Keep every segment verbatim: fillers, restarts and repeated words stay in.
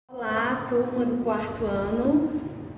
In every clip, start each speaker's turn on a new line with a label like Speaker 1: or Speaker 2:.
Speaker 1: Olá, turma do quarto ano.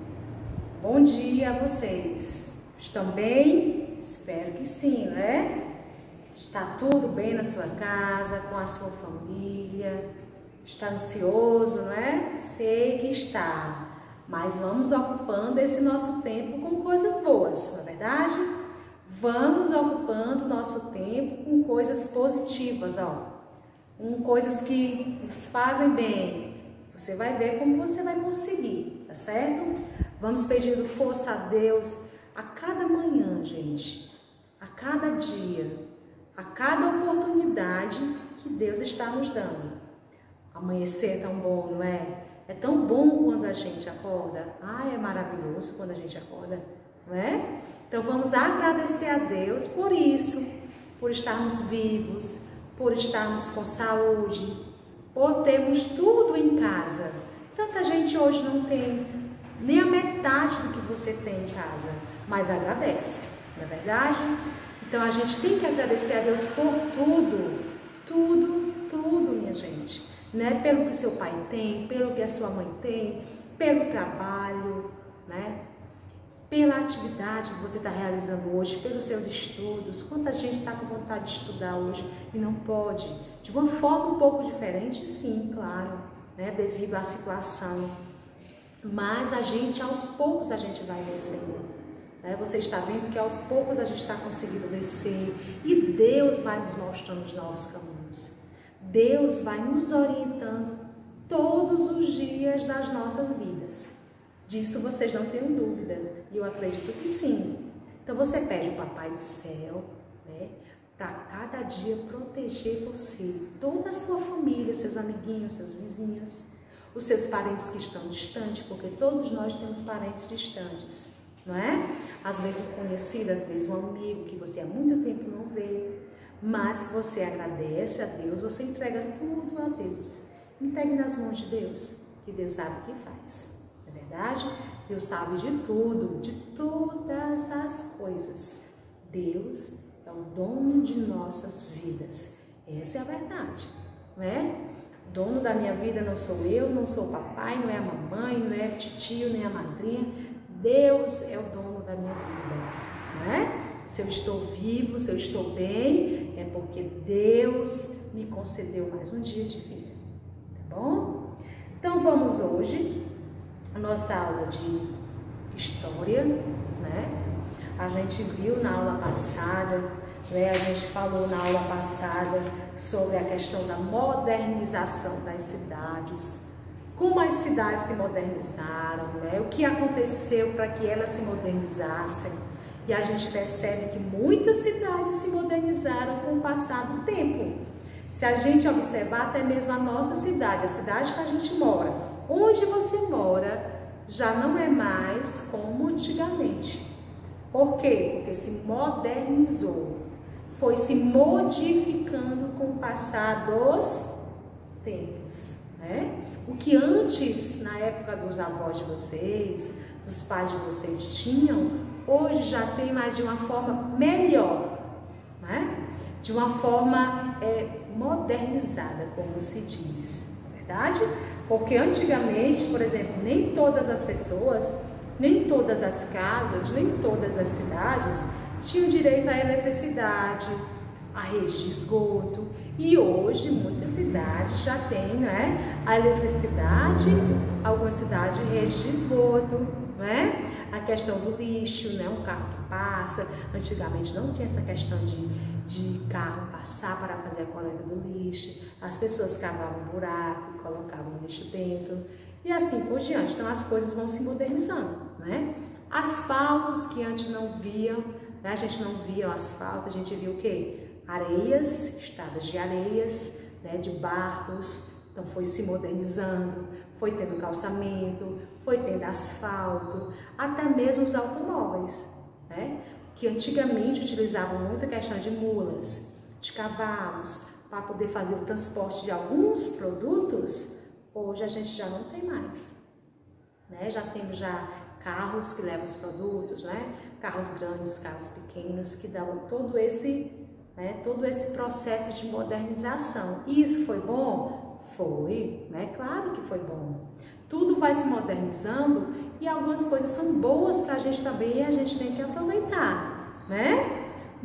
Speaker 1: Bom dia a vocês. Estão bem? Espero que sim, né? Está tudo bem na sua casa, com a sua família? Está ansioso, não é? Sei que está. Mas vamos ocupando esse nosso tempo com coisas boas, não é verdade? Vamos ocupando o nosso tempo com coisas positivas, ó. Com coisas que nos fazem bem. Você vai ver como você vai conseguir, tá certo? Vamos pedindo força a Deus a cada manhã, gente, a cada dia, a cada oportunidade que Deus está nos dando. Amanhecer é tão bom, não é? É tão bom quando a gente acorda. Ah, é maravilhoso quando a gente acorda, não é? Então vamos agradecer a Deus por isso, por estarmos vivos, por estarmos com saúde, por termos tudo em casa. Tanta gente hoje não tem nem a metade do que você tem em casa, mas agradece, não é verdade? Então a gente tem que agradecer a Deus por tudo, tudo, tudo, minha gente, né? Pelo que o seu pai tem, pelo que a sua mãe tem, pelo trabalho, né? Pela atividade que você está realizando hoje, pelos seus estudos. Quanta gente está com vontade de estudar hoje e não pode? De uma forma um pouco diferente, sim, claro, né? Devido à situação. Mas a gente, aos poucos, a gente vai vencendo. Né? Você está vendo que aos poucos a gente está conseguindo vencer. E Deus vai nos mostrando os novos caminhos. Deus vai nos orientando todos os dias das nossas vidas. Disso vocês não tenham dúvida, e eu acredito que sim. Então você pede ao Papai do Céu, né, para cada dia proteger você, toda a sua família, seus amiguinhos, seus vizinhos, os seus parentes que estão distantes, porque todos nós temos parentes distantes, não é? Às vezes um conhecido, às vezes um amigo que você há muito tempo não vê, mas que você agradece a Deus, você entrega tudo a Deus. Entregue nas mãos de Deus, que Deus sabe o que faz. É verdade? Deus sabe de tudo, de todas as coisas. Deus é o dono de nossas vidas. Essa é a verdade, não é? O dono da minha vida não sou eu, não sou o papai, não é a mamãe, não é o titio, nem a madrinha. Deus é o dono da minha vida, não é? Se eu estou vivo, se eu estou bem, é porque Deus me concedeu mais um dia de vida, tá bom? Então vamos hoje a nossa aula de história, né? A gente viu na aula passada, né? A gente falou na aula passada sobre a questão da modernização das cidades, como as cidades se modernizaram, né? O que aconteceu para que elas se modernizassem. E a gente percebe que muitas cidades se modernizaram com o passar do tempo. Se a gente observar até mesmo a nossa cidade, a cidade que a gente mora, onde você mora já não é mais como antigamente. Por quê? Porque se modernizou, foi se modificando com o passar dos tempos, né? O que antes, na época dos avós de vocês, dos pais de vocês tinham, hoje já tem mais de uma forma melhor, né? De uma forma é, modernizada, como se diz, não é verdade? Porque antigamente, por exemplo, nem todas as pessoas, nem todas as casas, nem todas as cidades tinham direito à eletricidade, à rede de esgoto. E hoje muitas cidades já têm, né, a eletricidade, algumas cidades rede de esgoto, não é? A questão do lixo, né, um carro que passa. Antigamente não tinha essa questão de, de carro passar para fazer a coleta do lixo. As pessoas cavavam um buraco, colocavam o lixo dentro e assim por diante. Então as coisas vão se modernizando, né? Asfaltos que antes não viam, né? A gente não via o asfalto, a gente via o quê? Areias, estradas de areias, né? De barros. Então foi se modernizando, foi tendo calçamento, foi tendo asfalto, até mesmo os automóveis, né? Que antigamente utilizavam muita questão de mulas, de cavalos, para poder fazer o transporte de alguns produtos. Hoje a gente já não tem mais, né? Já temos já carros que levam os produtos, né? Carros grandes, carros pequenos, que dão todo esse, né? Todo esse processo de modernização. E isso foi bom? Foi, né? Claro que foi bom. Tudo vai se modernizando e algumas coisas são boas para a gente também e a gente tem que aproveitar, né?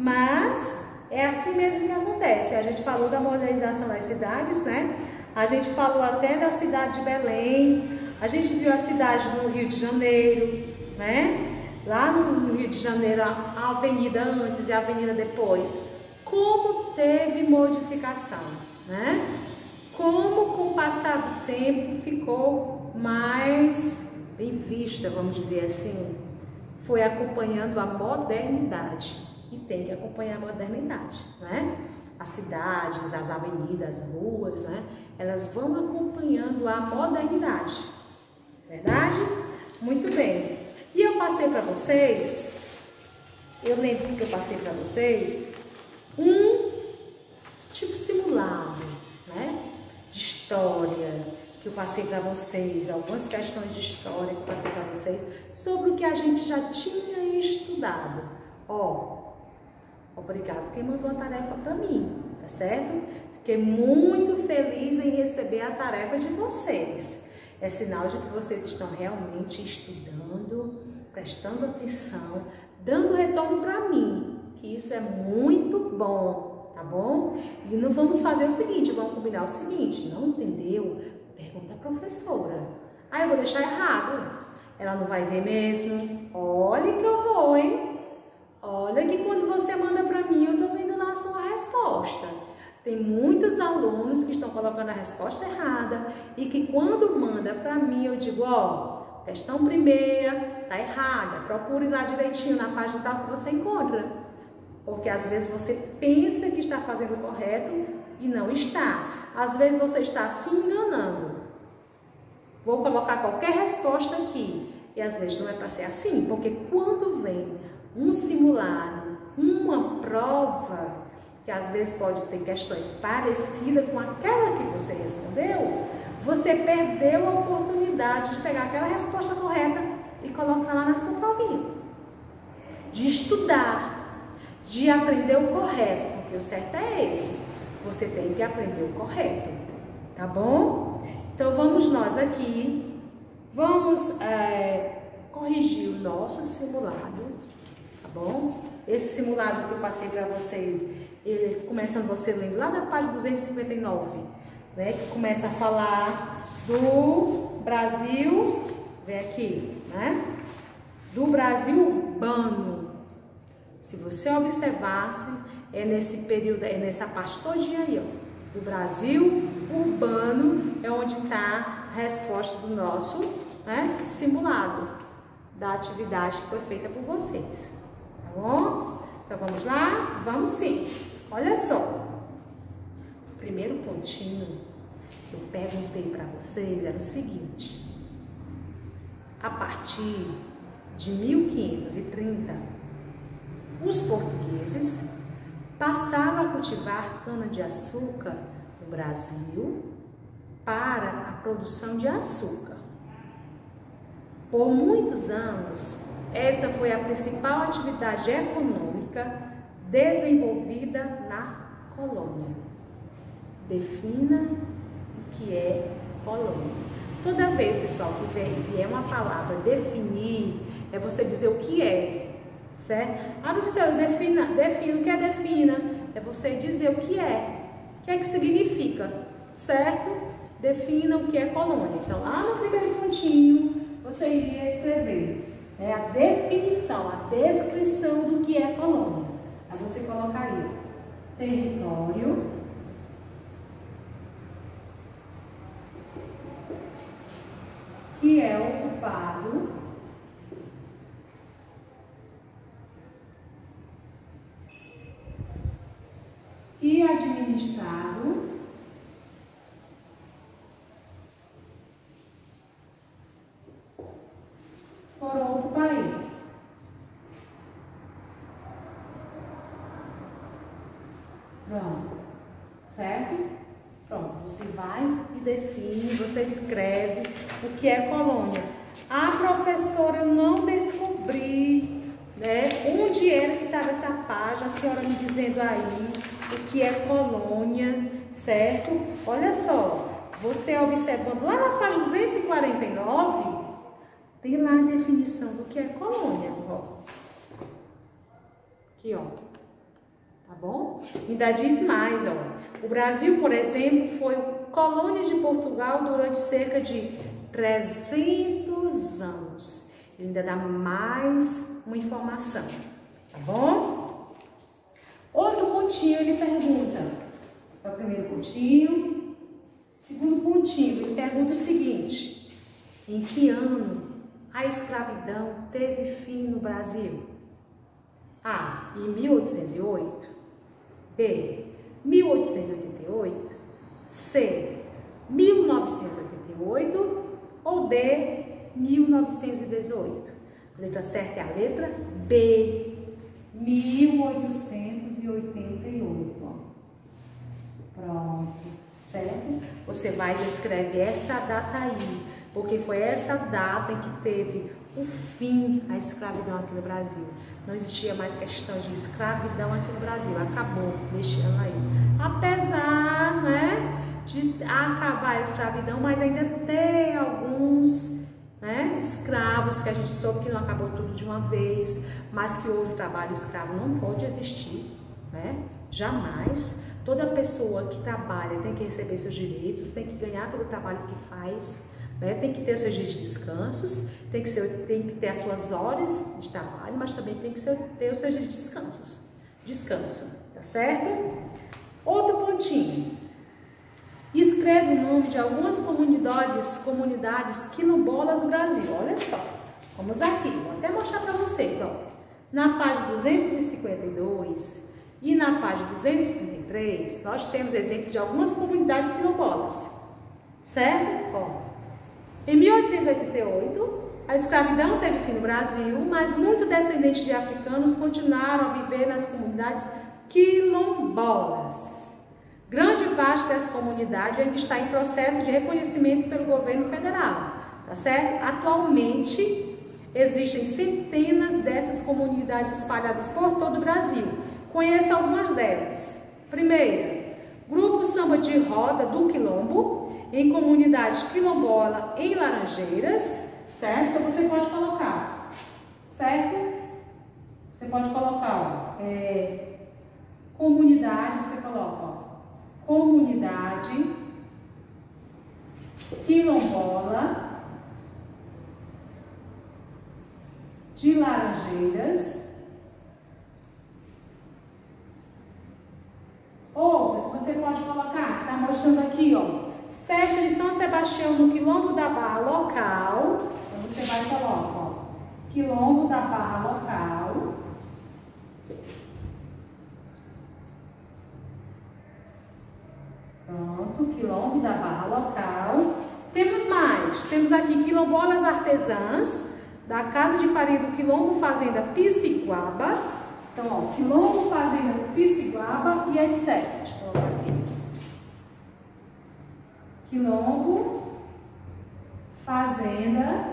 Speaker 1: Mas é assim mesmo que acontece. A gente falou da modernização das cidades, né? A gente falou até da cidade de Belém, a gente viu a cidade do Rio de Janeiro, né? Lá no Rio de Janeiro, a avenida antes e a avenida depois. Como teve modificação, né? Como com o passar do tempo ficou mais bem vista, vamos dizer assim. Foi acompanhando a modernidade. E tem que acompanhar a modernidade, né? As cidades, as avenidas, as ruas, né? Elas vão acompanhando a modernidade. Verdade? Muito bem. E eu passei para vocês, eu lembro que eu passei para vocês, um tipo simulado, né? De história, que eu passei para vocês, algumas questões de história que eu passei para vocês, sobre o que a gente já tinha estudado. Ó, obrigado quem mandou a tarefa para mim, tá certo? Fiquei muito feliz em receber a tarefa de vocês. É sinal de que vocês estão realmente estudando, prestando atenção, dando retorno para mim, que isso é muito bom, tá bom? E não vamos fazer o seguinte, vamos combinar o seguinte, não entendeu? Pergunta à professora. Ah, eu vou deixar errado. Ela não vai ver mesmo? Olha que eu vou, hein? Olha que quando você manda para mim, eu tô vendo lá a sua resposta. Tem muitos alunos que estão colocando a resposta errada e que quando manda para mim, eu digo, ó, questão primeira, tá errada. Procure lá direitinho na página tal que você encontra. Porque às vezes você pensa que está fazendo o correto e não está. Às vezes você está se enganando. Vou colocar qualquer resposta aqui. E às vezes não é para ser assim, porque quando vem um simulado, uma prova, que às vezes pode ter questões parecidas com aquela que você respondeu, você perdeu a oportunidade de pegar aquela resposta correta e colocar lá na sua provinha. De estudar, de aprender o correto, porque o certo é esse. Você tem que aprender o correto, tá bom? Então vamos nós aqui, vamos é, corrigir o nosso simulado, tá bom? Esse simulado que eu passei para vocês, ele, começando você lendo lá da página duzentos e cinquenta e nove, né? Que começa a falar do Brasil, vem aqui, né? Do Brasil urbano. Se você observasse, é nesse período, é nessa parte todinha aí, ó, do Brasil urbano, é onde está a resposta do nosso, né, simulado, da atividade que foi feita por vocês, tá bom? Então vamos lá? Vamos sim. Olha só, o primeiro pontinho que eu perguntei para vocês era o seguinte: a partir de mil quinhentos e trinta, os portugueses passaram a cultivar cana-de-açúcar no Brasil para a produção de açúcar. Por muitos anos, essa foi a principal atividade econômica desenvolvida na colônia. Defina o que é colônia. Toda vez, pessoal, que vier uma palavra definir, é você dizer o que é, certo? Ah, professora, defina, defina, o que é defina? É você dizer o que é, o que é que significa, certo? Defina o que é colônia. Então, lá no primeiro pontinho, você iria escrever, né, a definição, a descrição do que é colônia. Aí você colocaria território que é ocupado e administrado por outro país. Pronto, certo? Pronto, você vai e define, você escreve o que é colônia. Ah, professora, eu não descobri, né, onde era que estava essa página, a senhora me dizendo aí o que é colônia, certo? Olha só, você observando lá na página duzentos e quarenta e nove, tem lá a definição do que é colônia, ó. Aqui, ó. Tá bom? Ainda diz mais, ó. O Brasil, por exemplo, foi colônia de Portugal durante cerca de trezentos anos. Ele ainda dá mais uma informação, tá bom? Outro pontinho ele pergunta. É o primeiro pontinho. Segundo pontinho, ele pergunta o seguinte: em que ano a escravidão teve fim no Brasil? A. Em mil oitocentos e oito. B. mil oitocentos e oitenta e oito. C. mil novecentos e oitenta e oito. Ou D. mil novecentos e dezoito. A letra certa é a letra B. mil oitocentos e oitenta e oito. Ó. Pronto. Certo? Você vai e escreve essa data aí, porque foi essa data em que teve o fim a escravidão aqui no Brasil. Não existia mais questão de escravidão aqui no Brasil, acabou neste ano aí. Apesar, né, de acabar a escravidão, mas ainda tem alguns, né, escravos que a gente soube que não acabou tudo de uma vez, mas que hoje o trabalho escravo não pode existir, né, jamais. Toda pessoa que trabalha tem que receber seus direitos, tem que ganhar pelo trabalho que faz, né? Tem que ter os seus dias de descansos, tem que, ser, tem que ter as suas horas de trabalho, mas também tem que ser, ter os seus dias de descansos. Descanso, tá certo? Outro pontinho. Escreva o nome de algumas comunidades, comunidades quilombolas do Brasil. Olha só, vamos aqui, vou até mostrar para vocês, ó. Na página duzentos e cinquenta e dois... e na página duzentos e cinquenta e três, nós temos exemplo de algumas comunidades quilombolas, certo? Ó, em mil oitocentos e oitenta e oito, a escravidão teve fim no Brasil, mas muitos descendentes de africanos continuaram a viver nas comunidades quilombolas. Grande parte dessa comunidade ainda está em processo de reconhecimento pelo governo federal, tá certo? Atualmente, existem centenas dessas comunidades espalhadas por todo o Brasil. Conheça algumas delas. Primeira, Grupo Samba de Roda do Quilombo, em comunidade quilombola em Laranjeiras, certo? Então você pode colocar, certo? Você pode colocar, ó, é, comunidade, você coloca, ó, comunidade quilombola de Laranjeiras. Outra, você pode colocar, está mostrando aqui, ó, festa de São Sebastião no Quilombo da Barra local. Então você vai e coloca, ó, Quilombo da Barra local. Pronto, Quilombo da Barra local. Temos mais, temos aqui quilombolas artesãs da Casa de Farinha do Quilombo Fazenda Pisciguaba. Então, ó, Quilombo Fazenda do Pisciguaba e etcétera. Deixa eu colocar aqui. Quilombo Fazenda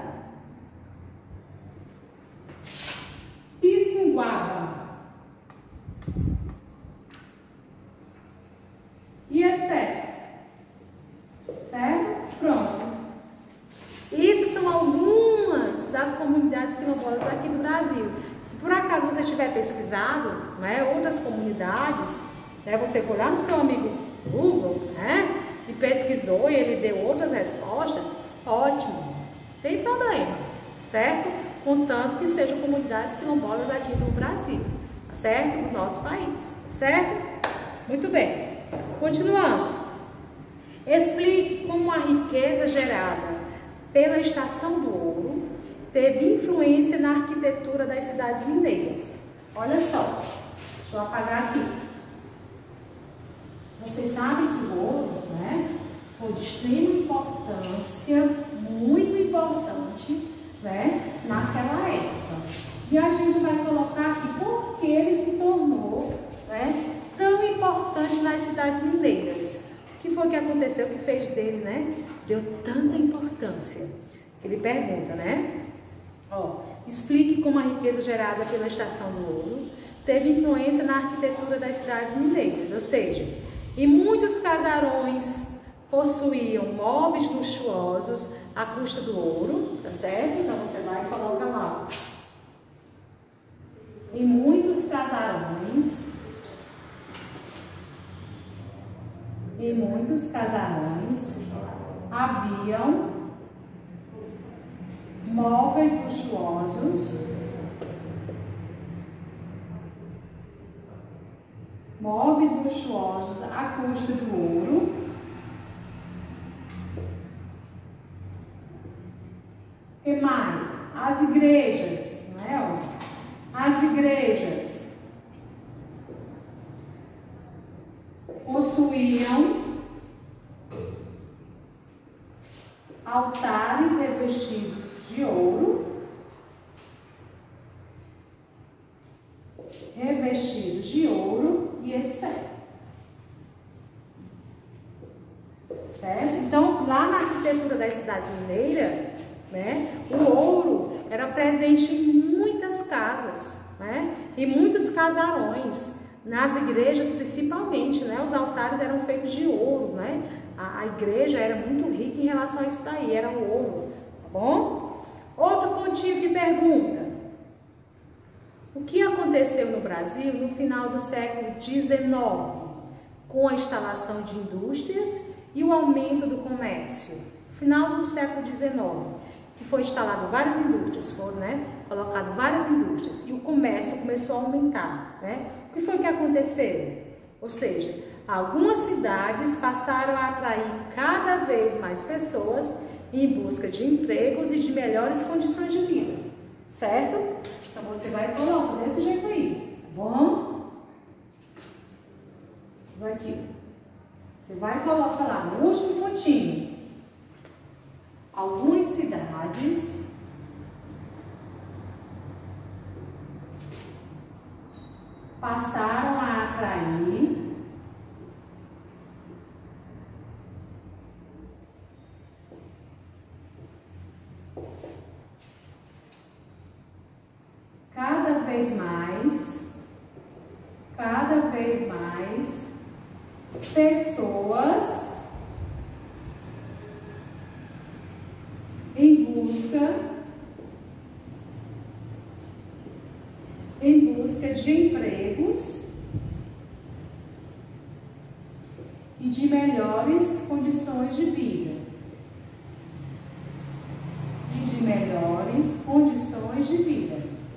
Speaker 1: Pisciguaba e etcétera. Certo? Pronto. Essas são algumas das comunidades quilombolas aqui do Brasil. Se por acaso você tiver pesquisado, né, outras comunidades, né, você for lá no seu amigo Google, né, e pesquisou e ele deu outras respostas, ótimo, não tem problema, certo? Contanto que sejam comunidades quilombolas aqui do Brasil, tá certo? Do nosso país, certo? Muito bem. Continuando. Explique como a riqueza gerada pela Estação do Ouro teve influência na arquitetura das cidades mineiras. Olha só, deixa eu apagar aqui. Vocês sabem que o ouro, né, foi de extrema importância, muito importante, né, naquela época. E a gente vai colocar aqui por que ele se tornou, né, tão importante nas cidades mineiras. O que foi que aconteceu que fez dele, né, deu tanta importância? Ele pergunta, né? Ó, explique como a riqueza gerada pela Estação do Ouro teve influência na arquitetura das cidades mineiras, ou seja, em muitos casarões, possuíam móveis luxuosos à custa do ouro, tá certo? Então você vai e coloca lá. Em muitos casarões, em muitos casarões haviam móveis luxuosos, móveis luxuosos à custa do ouro, que mais? As igrejas, não é? As igrejas possuíam altares revestidos de ouro, revestidos de ouro e etcétera. Certo? Então, lá na arquitetura da cidade mineira, né, o ouro era presente em muitas casas, né, em muitos casarões, nas igrejas principalmente, né, os altares eram feitos de ouro, né, a, a igreja era muito rica em relação a isso daí, era o ouro, tá bom? Outro pontinho que pergunta: o que aconteceu no Brasil no final do século dezenove, com a instalação de indústrias e o aumento do comércio? No final do século dezenove, que foi instalado várias indústrias, foram, né, colocado várias indústrias e o comércio começou a aumentar, né? O que foi que aconteceu? Ou seja, algumas cidades passaram a atrair cada vez mais pessoas em busca de empregos e de melhores condições de vida, certo? Então você vai colocar desse jeito aí, tá bom? Vamos aqui. Você vai colocar lá no último pontinho. Algumas cidades passaram a atrair cada vez mais, cada vez mais pessoas em busca, em busca de empregos e de melhores condições de vida. E de melhores condições de vida.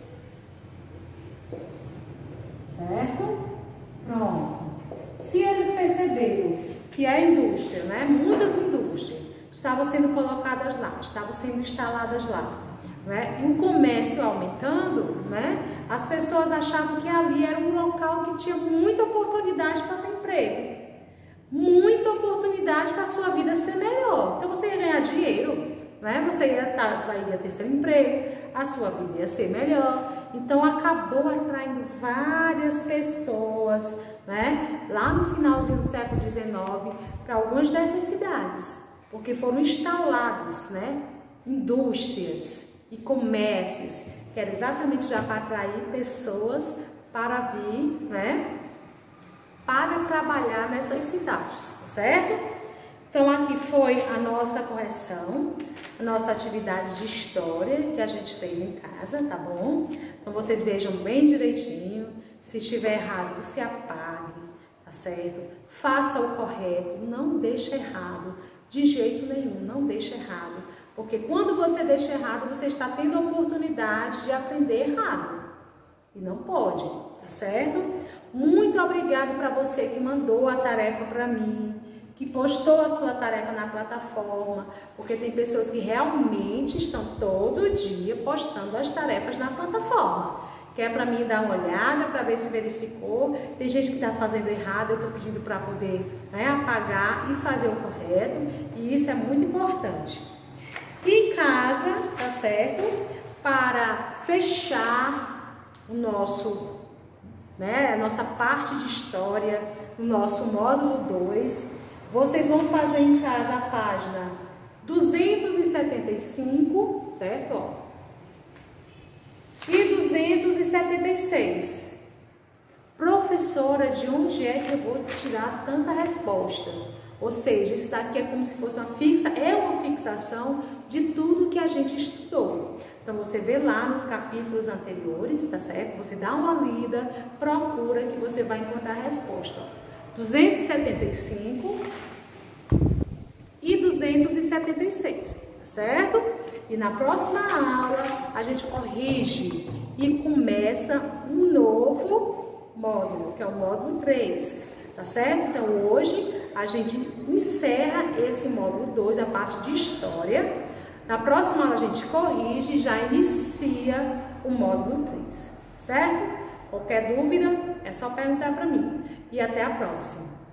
Speaker 1: Certo? Pronto. Se eles perceberam que a indústria, né, muitas indústrias estavam sendo colocadas lá, estavam sendo instaladas lá, né, e o comércio aumentando, né, as pessoas achavam que ali era um local que tinha muita oportunidade para ter emprego, muita oportunidade para a sua vida ser melhor. Então você ia ganhar dinheiro, né, você ia, tá, ia ter seu emprego, a sua vida ia ser melhor. Então acabou atraindo várias pessoas, né, lá no finalzinho do século dezenove, para algumas dessas cidades, porque foram instaladas, né, indústrias e comércios, que era exatamente já para atrair pessoas para vir, né, para trabalhar nessas cidades, certo? Então aqui foi a nossa correção, a nossa atividade de história que a gente fez em casa, tá bom? Então vocês vejam bem direitinho, se estiver errado, se apague, tá certo? Faça o correto, não deixe errado, de jeito nenhum, não deixe errado. Porque quando você deixa errado, você está tendo a oportunidade de aprender errado. E não pode, tá certo? Muito obrigado para você que mandou a tarefa para mim, que postou a sua tarefa na plataforma, porque tem pessoas que realmente estão todo dia postando as tarefas na plataforma. Que é para mim dar uma olhada, para ver se verificou. Tem gente que está fazendo errado, eu estou pedindo para poder, né, apagar e fazer o correto, e isso é muito importante. E em casa, tá certo? Para fechar o nosso, né, a nossa parte de história, o nosso módulo dois, vocês vão fazer em casa a página duzentos e setenta e cinco, certo? Ó. E duzentos e setenta e seis. Professora, de onde é que eu vou tirar tanta resposta? Ou seja, isso daqui é como se fosse uma fixa, é uma fixação de tudo que a gente estudou. Então, você vê lá nos capítulos anteriores, tá certo? Você dá uma lida, procura que você vai encontrar a resposta. duzentos e setenta e cinco e duzentos e setenta e seis, tá certo? E na próxima aula, a gente corrige e começa um novo módulo, que é o módulo três, tá certo? Então, hoje, a gente encerra esse módulo dois, da parte de História. Na próxima aula, a gente corrige e já inicia o módulo três, certo? Qualquer dúvida, é só perguntar para mim. E até a próxima!